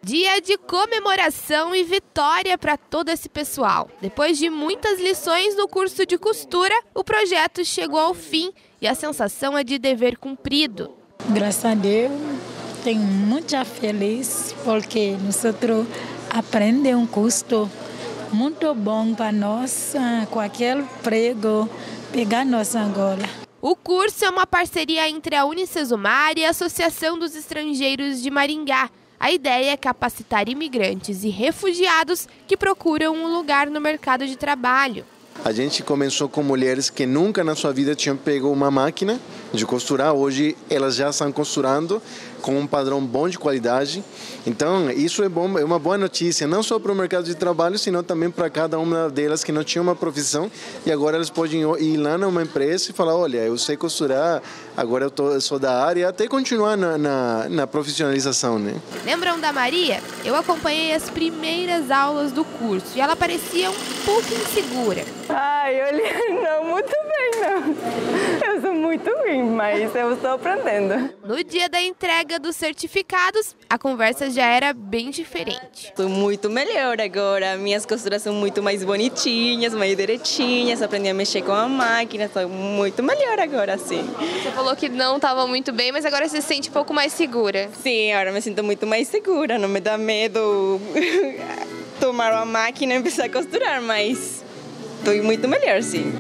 Dia de comemoração e vitória para todo esse pessoal. Depois de muitas lições no curso de costura, o projeto chegou ao fim e a sensação é de dever cumprido. Graças a Deus, tenho muito feliz porque nós aprendemos um curso muito bom para nós, com aquele prego, pegar nossa Angola. O curso é uma parceria entre a Unicesumar e a Associação dos Estrangeiros de Maringá. A ideia é capacitar imigrantes e refugiados que procuram um lugar no mercado de trabalho. A gente começou com mulheres que nunca na sua vida tinham pego uma máquina de costurar. Hoje elas já estão costurando com um padrão bom de qualidade. Então isso é bom, é uma boa notícia, não só para o mercado de trabalho, sino também para cada uma delas que não tinha uma profissão. E agora elas podem ir lá numa empresa e falar, olha, eu sei costurar, agora eu sou da área, e até continuar na profissionalização, né? Lembram da Maria? Eu acompanhei as primeiras aulas do curso e ela parecia um pouco insegura. Não, muito bem, não. Eu sou muito ruim, mas eu estou aprendendo. No dia da entrega dos certificados, a conversa já era bem diferente. Estou muito melhor agora, minhas costuras são muito mais bonitinhas, mais direitinhas, aprendi a mexer com a máquina, estou muito melhor agora, sim. Você falou que não estava muito bem, mas agora você se sente um pouco mais segura. Sim, agora me sinto muito mais segura, não me dá medo tomar uma máquina e começar a costurar, mas estou muito melhor, sim.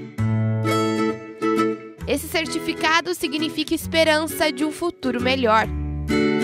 Esse certificado significa esperança de um futuro melhor.